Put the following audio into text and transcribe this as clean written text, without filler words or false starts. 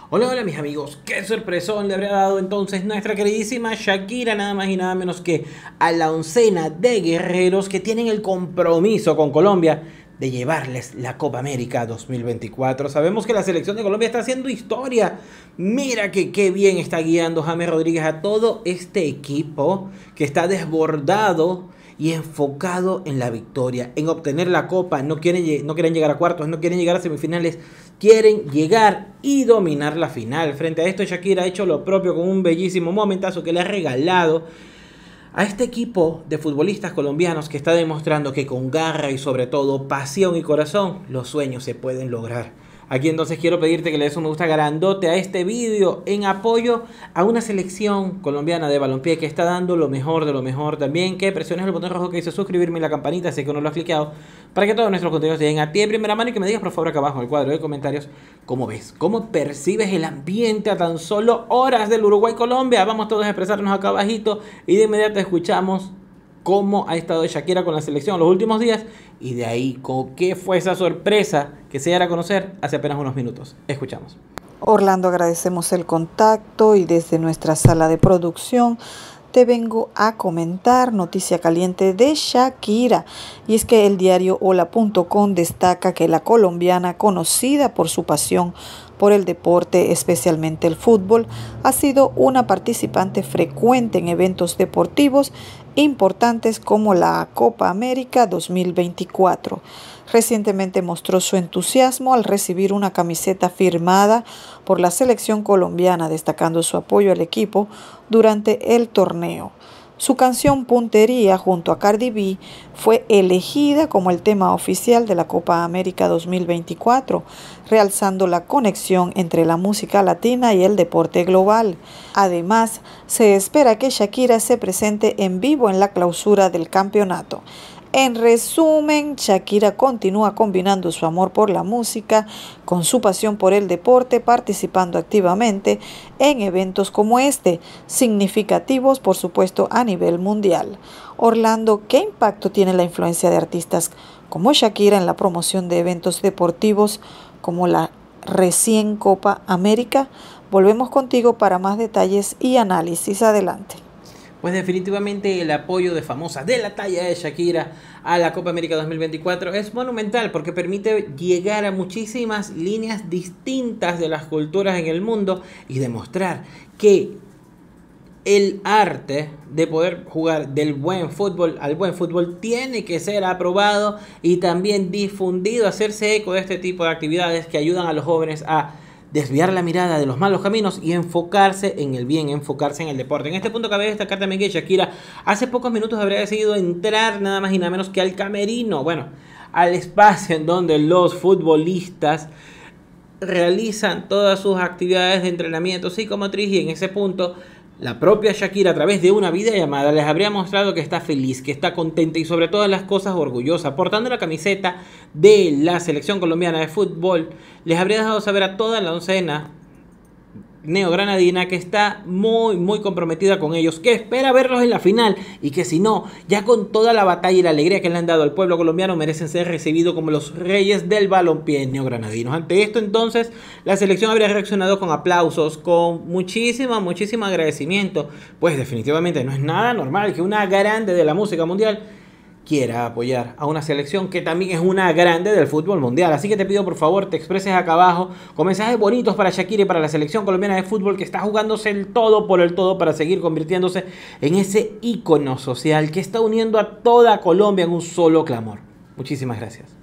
Hola, hola mis amigos, qué sorpresón le habrá dado entonces nuestra queridísima Shakira, nada más y nada menos que a la oncena de guerreros que tienen el compromiso con Colombia de llevarles la Copa América 2024. Sabemos que la selección de Colombia está haciendo historia. Mira que qué bien está guiando James Rodríguez a todo este equipo que está desbordado y enfocado en la victoria, en obtener la copa. No quieren llegar a cuartos, no quieren llegar a semifinales, quieren llegar y dominar la final. Frente a esto, Shakira ha hecho lo propio con un bellísimo momentazo que le ha regalado a este equipo de futbolistas colombianos que está demostrando que con garra y sobre todo pasión y corazón los sueños se pueden lograr. Aquí entonces quiero pedirte que le des un me gusta grandote a este vídeo en apoyo a una selección colombiana de balompié que está dando lo mejor de lo mejor. También que presiones el botón rojo que dice suscribirme y la campanita si es que no lo has clicado para que todos nuestros contenidos lleguen a ti de primera mano y que me digas por favor acá abajo en el cuadro de comentarios cómo ves, cómo percibes el ambiente a tan solo horas del Uruguay-Colombia. Vamos todos a expresarnos acá abajito y de inmediato escuchamos cómo ha estado Shakira con la selección los últimos días y de ahí con qué fue esa sorpresa que se diera a conocer hace apenas unos minutos. Escuchamos. Orlando, agradecemos el contacto y desde nuestra sala de producción te vengo a comentar noticia caliente de Shakira. Y es que el diario Hola.com destaca que la colombiana, conocida por su pasión por el deporte, especialmente el fútbol, ha sido una participante frecuente en eventos deportivos importantes como la Copa América 2024. Recientemente mostró su entusiasmo al recibir una camiseta firmada por la selección colombiana, destacando su apoyo al equipo durante el torneo. Su canción Puntería junto a Cardi B fue elegida como el tema oficial de la Copa América 2024, realzando la conexión entre la música latina y el deporte global. Además, se espera que Shakira se presente en vivo en la clausura del campeonato. En resumen, Shakira continúa combinando su amor por la música con su pasión por el deporte, participando activamente en eventos como este, significativos por supuesto a nivel mundial. Orlando, ¿qué impacto tiene la influencia de artistas como Shakira en la promoción de eventos deportivos como la recién Copa América? Volvemos contigo para más detalles y análisis. Adelante. Pues definitivamente el apoyo de famosas de la talla de Shakira a la Copa América 2024 es monumental porque permite llegar a muchísimas líneas distintas de las culturas en el mundo y demostrar que el arte de poder jugar del buen fútbol al buen fútbol tiene que ser aprobado y también difundido, hacerse eco de este tipo de actividades que ayudan a los jóvenes a desviar la mirada de los malos caminos y enfocarse en el bien, enfocarse en el deporte. En este punto cabe destacar también que Shakira hace pocos minutos habría decidido entrar nada más y nada menos que al camerino, bueno, al espacio en donde los futbolistas realizan todas sus actividades de entrenamiento psicomotriz, y en ese punto la propia Shakira a través de una videollamada les habría mostrado que está feliz, que está contenta y sobre todas las cosas orgullosa, portando la camiseta de la selección colombiana de fútbol. Les habría dejado saber a toda la oncena neogranadina que está muy comprometida con ellos, que espera verlos en la final y que si no, ya con toda la batalla y la alegría que le han dado al pueblo colombiano, merecen ser recibidos como los reyes del balompié neogranadinos. Ante esto entonces la selección habría reaccionado con aplausos, con muchísimo agradecimiento, pues definitivamente no es nada normal que una grande de la música mundial quiera apoyar a una selección que también es una grande del fútbol mundial. Así que te pido por favor te expreses acá abajo con mensajes bonitos para Shakira y para la selección colombiana de fútbol que está jugándose el todo por el todo para seguir convirtiéndose en ese ícono social que está uniendo a toda Colombia en un solo clamor. Muchísimas gracias.